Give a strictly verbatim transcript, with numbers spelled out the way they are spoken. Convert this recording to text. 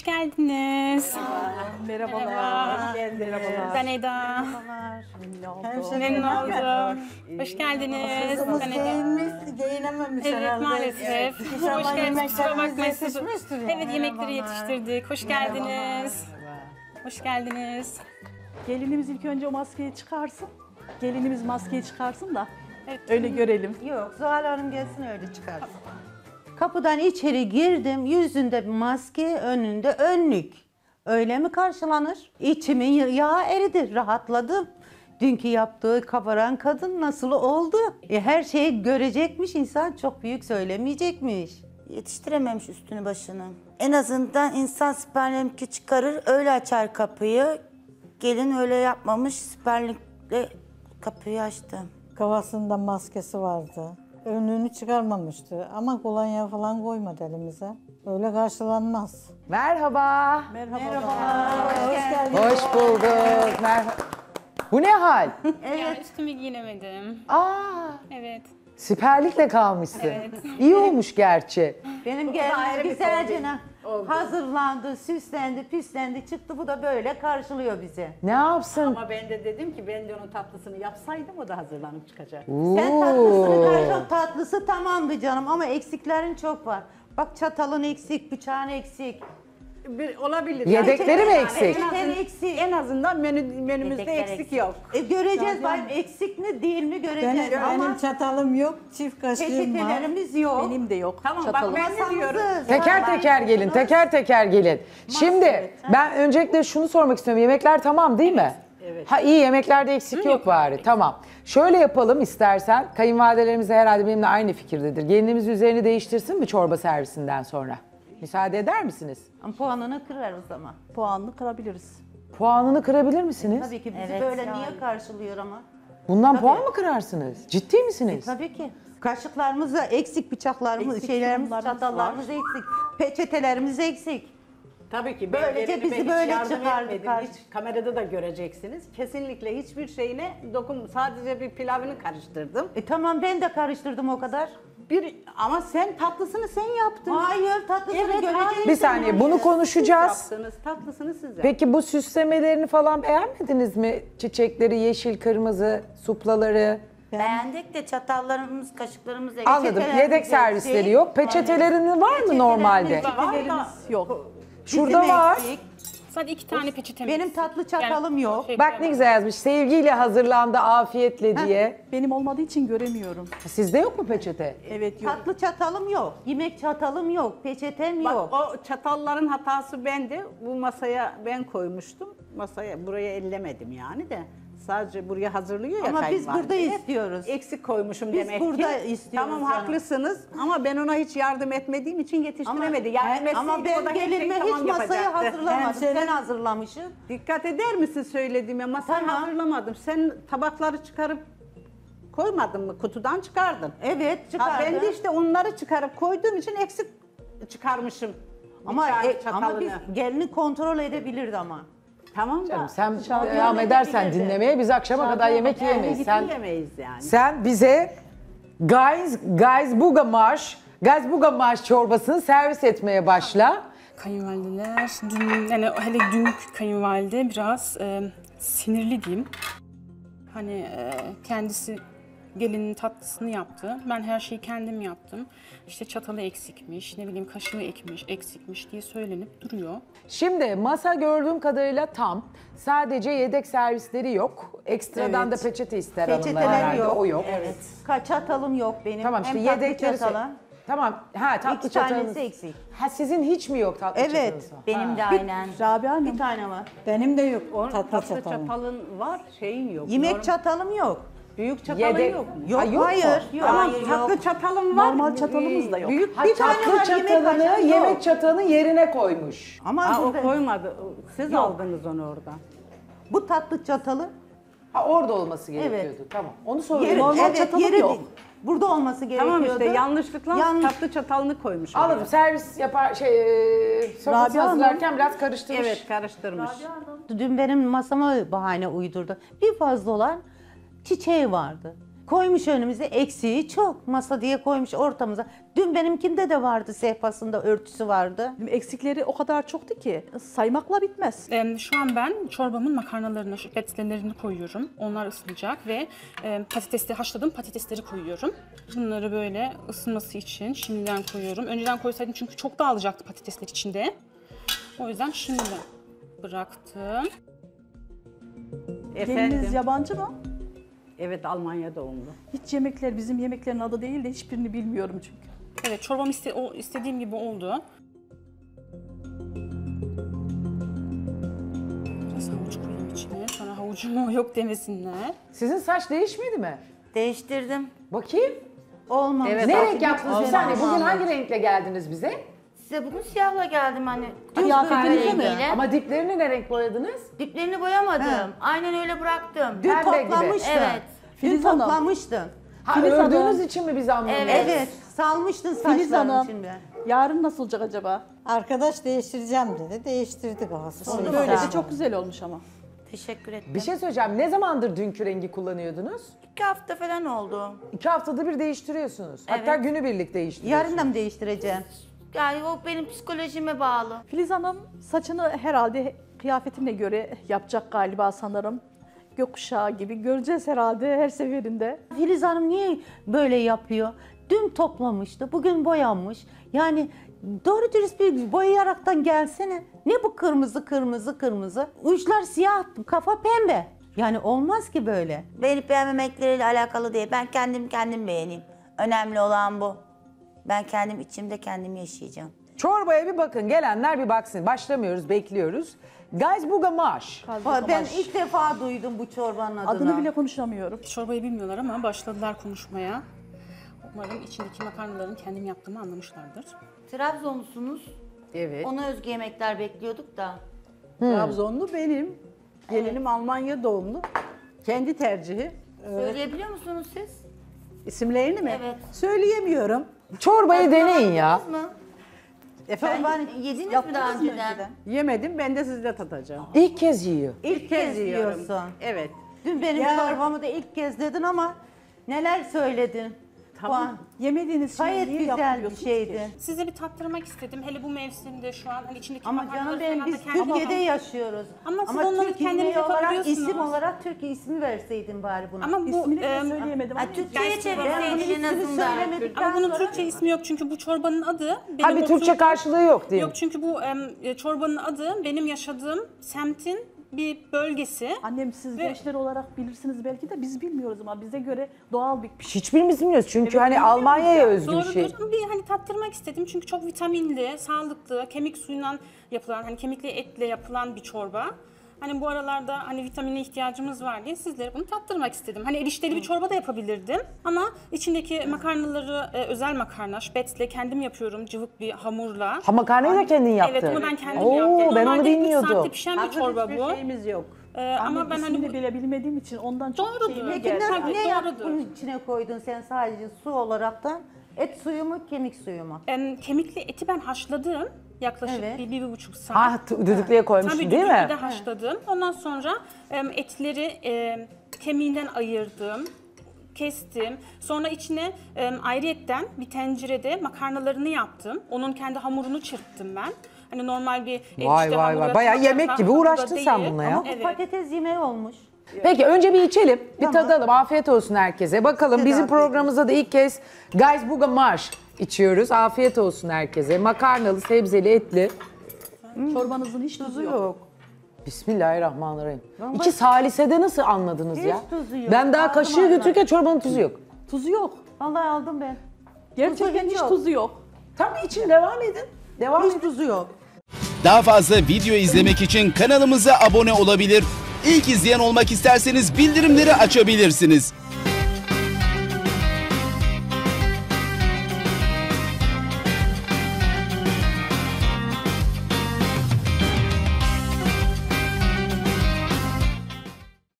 Hoş geldiniz. Merhabalar. Merhaba. Hoş geldiniz. Merhabalar. Ben Eda. Merhabalar. Memnun oldum. Hoş geldiniz. Kızımız Ben Eda. giyinmiş, giyinememiş Evet herhalde. maalesef. Hoş İnşallah geldiniz. Kusura yemekleriniz bakmayın. yetişmiştir yani. Evet yemekleri yetiştirdik. Hoş geldiniz. Hoş geldiniz. Gelinimiz ilk önce o maskeyi çıkarsın. Gelinimiz maskeyi çıkarsın da Evet. öyle görelim. Yok, Zuhal Hanım gelsin öyle çıkarsın. Kapıdan içeri girdim, yüzünde bir maske, önünde önlük. Öyle mi karşılanır? İçimin yağı eridi, rahatladım. Dünkü yaptığı kabaran kadın nasıl oldu? E, her şeyi görecekmiş insan, çok büyük söylemeyecekmiş. Yetiştirememiş üstünü başını. En azından insan siperlikle çıkarır, öyle açar kapıyı. Gelin öyle yapmamış, siperlikle kapıyı açtı. Kafasında maskesi vardı. Önlüğünü çıkarmamıştı ama kolonya falan koymadı elimize. Öyle karşılanmaz. Merhaba. Merhaba. Hoş geldin. Hoş bulduk. Merhaba. Bu ne hal? Yani üstümü giyinemedim. Aa, Evet. siperlikle kalmışsın. Evet. İyi olmuş gerçi. Benim gelinim güzelce hazırlandı, süslendi, püslendi, çıktı. Bu da böyle karşılıyor bizi. Ne yapsın? Ama ben de dedim ki ben de onun tatlısını yapsaydım o da hazırlanıp çıkacak. Sen tatlısını karşıl, tatlısı tamamdı canım ama eksiklerin çok var. Bak çatalın eksik, bıçağın eksik. Bir, olabilir. Yedekleri mi eksik? Peçeten eksik. En azından menü, menümüzde Yedekler eksik, eksik. yok. E, göreceğiz bayım eksik mi değil mi göreceğiz Benim, ama benim çatalım yok, çift kaşığım var. peçetelerimiz yok. Benim de yok. Tamam Çatalım. bak ben ne diyorum. Masamızı Teker teker gelin, teker teker gelin. Şimdi ben öncelikle şunu sormak istiyorum. Yemekler tamam değil mi? evet. Ha iyi, yemeklerde eksik yok bari. Tamam. Şöyle yapalım istersen. Kayınvalidelerimiz de herhalde benimle aynı fikirdedir. Gelinimiz üzerini değiştirsin mi çorba servisinden sonra? Müsaade eder misiniz? Ama puanını kırarız ama. Puanını kırabiliriz. Puanını kırabilir misiniz? Tabii ki bizi Evet, böyle yani. niye karşılıyor ama? Bundan Tabii. puan mı kırarsınız? Ciddi misiniz? Tabii ki. Kaşıklarımız da eksik, bıçaklarımız, Eksik şeylerimiz, sunumlarımız çatallarımız eksik. Peçetelerimiz eksik. Tabii ki. Böylece gelinime bizi hiç böyle yardım çıkardı etmedim. karşı- Hiç kamerada da göreceksiniz. Kesinlikle hiçbir şeyine dokun. Sadece bir pilavını karıştırdım. E tamam ben de karıştırdım o kadar. Bir ama sen tatlısını sen yaptın. Hayır tatlısını Evet, göreceğiz. hayır. Bir saniye bunu Siz konuşacağız. yaptınız. Tatlısını siz yaptınız. Peki bu süslemelerini falan beğenmediniz mi? Çiçekleri, yeşil, kırmızı, suplaları. Beğendik de çatallarımız, kaşıklarımız eksik. Anladım. Peçetelerimiz Yedek servisleri eksik. yok. Peçetelerinin var mı normalde? Peçetelerimiz yok. Şurada Bizim var. eksik. Sadece iki tane peçetem Benim eksik. tatlı çatalım Yani yok. şey Bak ne güzel yazmış. Sevgiyle hazırlandı afiyetle diye. Benim olmadığı için göremiyorum. Sizde yok mu peçete? Evet yok. Tatlı çatalım yok. Yemek çatalım yok. Peçetem Bak yok. o çatalların hatası bende. Bu masaya ben koymuştum. Masaya buraya ellemedim yani de. Sadece buraya hazırlıyor ya Ama biz kayınvalide. burada istiyoruz. Eksik koymuşum Biz demek ki. burada istiyoruz Tamam canım. haklısınız ama ben ona hiç yardım etmediğim için yetiştiremedi. Yardım etseydi Ama o da ben her şeyi gelinime hiç tamam masayı yapacaktı. hazırlamadım. Hem Sen hazırlamışsın. Dikkat eder misin söylediğime? Masayı Tamam. hazırlamadım. Sen tabakları çıkarıp koymadın mı? Kutudan çıkardın. Evet Ha, çıkardım. ben de işte onları çıkarıp koyduğum için eksik çıkarmışım. Ama, Bıçağını, e, ama çatalını. biz gelini kontrol edebilirdi ama. Tamam da. Canım sen Şampiyon devam edersen edebilirdi. dinlemeye biz akşama kadar yemek yiyemeyiz. Sen, Yiyemeyiz yani. sen bize Guys, Guys Bugamash, Guys Bugamash çorbasını servis etmeye başla. Kayınvalideler, dün, yani hele dünkü kayınvalide biraz e, sinirli diyeyim. Hani e, kendisi gelinin tatlısını yaptı. Ben her şeyi kendim yaptım. İşte çatalı eksikmiş, ne bileyim kaşığı ekmiş, eksikmiş diye söylenip duruyor. Şimdi masa gördüğüm kadarıyla tam. Sadece yedek servisleri yok. Ekstradan Evet. da peçete ister hanımlar Peçeteler herhalde. yok. O yok. Evet. Ka çatalım yok benim. Tamam işte Hem tatlı yedekleri... çatalı. Tamam. Ha tatlı İki çatalınız. tanesi eksik. Ha sizin hiç mi yok tatlı Evet. çatalınız? Benim de aynen. Rabia Hanım. Bir tane var. Benim de yok O tatlı, tatlı çatalım. çatalın var, şeyin yok. Yemek Norm- çatalım yok. Büyük çatalın Yedek- yok mu? Yok, Ha, yok mu? hayır. Yok. Tamam, Hayır, tatlı yok. çatalım var. Normal çatalımız da yok. Büyük Ha Bir tane tatlı var, yemek çatalını kaşığı yok. yemek çatalının yerine koymuş. Ama Ha, o burada- koymadı. Siz Yok. aldınız onu oradan. bu tatlı çatalı Ha orada olması Evet. gerekiyordu. Tamam. Onu yeri, soruyorum. Normal evet, çatalım yeri yok. değil. Burada olması gerekiyordu. Tamam işte yanlışlıkla Yanlış. tatlı çatalını koymuş. oraya. Anladım. Servis yapar şey e, sofrası Rabia Hanım. hazırlarken biraz karıştırmış. Evet karıştırmış. Dün benim masama bahane uydurdu. Bir fazla olan çiçeği vardı. koymuş önümüze, eksiği çok. Masa diye koymuş ortamıza. Dün benimkinde de vardı, sehpasında örtüsü vardı. Eksikleri o kadar çoktu ki saymakla bitmez. Em, Şu an ben çorbamın makarnalarını, şüphetlerini koyuyorum. Onlar ısınacak ve e, patatesleri haşladım, patatesleri koyuyorum. Bunları böyle ısınması için şimdiden koyuyorum. Önceden koysaydım çünkü çok dağılacaktı patatesler içinde. O yüzden şimdi bıraktım. Geliniz Efendim, yabancı mı? evet Almanya doğumlu. Hiç yemekler bizim yemeklerin adı değil de hiçbirini bilmiyorum çünkü. Evet, çorbam iste o istediğim gibi oldu. Biraz havuç koyayım içine. Sonra havucum yok demesinler. Sizin saç değişmedi mi? Değiştirdim. Bakayım. Olmamış. Evet, Ne altı renk yaptınız bir saniye? Bugün hangi renkle geldiniz bize? Size bugün siyahla geldim hani. Kıyafetinize mi? Kahverengiyle. Ama diplerini ne renk boyadınız? Diplerini boyamadım. Aynen öyle bıraktım. Dün Pembe gibi. toplamıştın. Evet. Dün Filiz Hanım. toplamıştın. Ha, Filiz ördüğünüz Hanım. için mi biz anlamıyoruz? Evet. Evet, salmıştın Filiz saçlarını Hanım, şimdi. yarın nasıl olacak acaba? Arkadaş değiştireceğim dedi. Değiştirdik aslında. Böyle de çok güzel olmuş ama. Teşekkür ederim. Bir şey söyleyeceğim. Ne zamandır dünkü rengi kullanıyordunuz? İki hafta falan oldu. İki haftada bir değiştiriyorsunuz. Hatta Evet. günübirlik değiştiriyorsunuz. Yarın da mı değiştireceksin? Yani o benim psikolojime bağlı. Filiz Hanım saçını herhalde kıyafetine göre yapacak galiba sanırım. Gökkuşağı gibi göreceğiz herhalde her seferinde. Filiz Hanım niye böyle yapıyor? Dün toplamıştı, bugün boyanmış. Yani doğru dürüst bir boyayaraktan gelsene. Ne bu kırmızı kırmızı kırmızı? Uçlar siyah, kafa pembe. Yani olmaz ki böyle. Beğenip beğenmemekleriyle alakalı değil. Ben kendim kendim beğeneyim. Önemli olan bu. Ben kendim içimde kendim yaşayacağım. Çorbaya bir bakın. Gelenler bir baksın. Başlamıyoruz, bekliyoruz. Gazbugamaş. Ha, ben ilk defa duydum bu çorbanın adını. Adını bile konuşamıyorum. Çorbayı bilmiyorlar ama başladılar konuşmaya. Umarım içindeki makarnaların kendim yaptığımı anlamışlardır. Trabzonlusunuz. Evet. Ona özgü yemekler bekliyorduk da. Trabzonlu benim. Gelinim Almanya doğumlu. Kendi tercihi. Söyleyebiliyor musunuz siz? İsimlerini mi? Evet. Söyleyemiyorum. Çorbayı deneyin ya. Yaptınız mı? Efendim, Ben, yediniz mi yaptınız daha mı önceden? yemedim, ben de sizde tatacağım. İlk kez yiyor. İlk kez yiyorum. yiyorsun. Evet. Dün benim Ya. çorbamı da ilk kez dedin ama neler söyledin? Tamam. Yemediğiniz şeyi Gayet niye güzel bir yaptırıyorsunuz şeydi. ki? Size bir tattırmak istedim. Hele bu mevsimde şu an hani içindeki Ama makarnaları canım benim falan da biz kendim Türkiye'de yaptım. yaşıyoruz. Ama siz onları Türkiye kendiniz yemeği olarak yapabiliyorsunuz. isim olarak Türkiye ismi verseydin bari buna. Ama bu İsmini em, bile söyleyemedim. Ha, ama Türkçe'ye Gerçi ben bunun çevirseydin en ismini azından. söylemedikten ama bunun sonra- Türkçe ismi yok çünkü bu çorbanın adı benim Ha bir Türkçe oturduğum- karşılığı yok diyeyim. Yok çünkü bu em, e, çorbanın adı benim yaşadığım semtin bir bölgesi. Annem siz Ve- gençler olarak bilirsiniz belki de biz bilmiyoruz ama bize göre doğal bir Hiçbirimiz bilmiyoruz çünkü Evet, hani bilmiyoruz Almanya'ya ya. özgü bir Doğrudur şey. ama bir hani tattırmak istedim çünkü çok vitaminli, sağlıklı, kemik suyundan yapılan, hani kemikli etle yapılan bir çorba. Hani bu aralarda hani vitamine ihtiyacımız var diye sizlere bunu tattırmak istedim. Hani erişteli bir çorba da yapabilirdim ama içindeki makarnaları e, özel makarna, şpetle kendim yapıyorum cıvık bir hamurla. Ha makarnayı da kendin yaptın. Evet onu ben kendim Oo, yaptım. ben onu Normalde üç bilmiyordum. saatte pişen bir Hazır çorba hiçbir bu. şeyimiz yok. Ee, ama ama ben ismini hani bu- bile bilmediğim için ondan çok Doğrudur. şeyime Peki Peki geldi. ne, Tabii, ne yap- doğrudur. bunun içine koydun sen sadece su olaraktan? Et suyu mu, kemik suyu mu? Em, kemikli eti ben haşladım. Yaklaşık Evet. bir, bir, bir buçuk saat. Ha t- düdüklüye koymuşsun Tabii değil mi? düdüklüde haşladım. Ondan sonra em, etleri em, kemiğinden ayırdım. Kestim. Sonra içine em, ayrıyetten bir tencerede makarnalarını yaptım. Onun kendi hamurunu çırptım ben. Hani normal bir erişte Vay, vay, hamuru, vay. Bayağı makarna yemek gibi hamuru da uğraştın sen değil. bununla ya. Ama bu Evet. patates yemeği olmuş. Peki önce bir içelim, bir tadalım. Afiyet olsun herkese. Bakalım Size de bizim afiyet programımızda da ilk kez Gazbugamaş içiyoruz. Afiyet olsun herkese. Makarnalı, sebzeli, etli. Çorbanızın hiç tuzu yok. Bismillahirrahmanirrahim. İki salisede nasıl anladınız Hiç ya? tuzu yok. Ben daha Aldım kaşığı anladım. götürürken çorbanın tuzu yok. Tuzu yok. Vallahi aldım ben. Gerçekten hiç hiç yok. tuzu yok. Tabii için devam edin. Devam Hiç edin. tuzu yok. Daha fazla video izlemek için kanalımıza abone olabilir. İlk izleyen olmak isterseniz bildirimleri açabilirsiniz.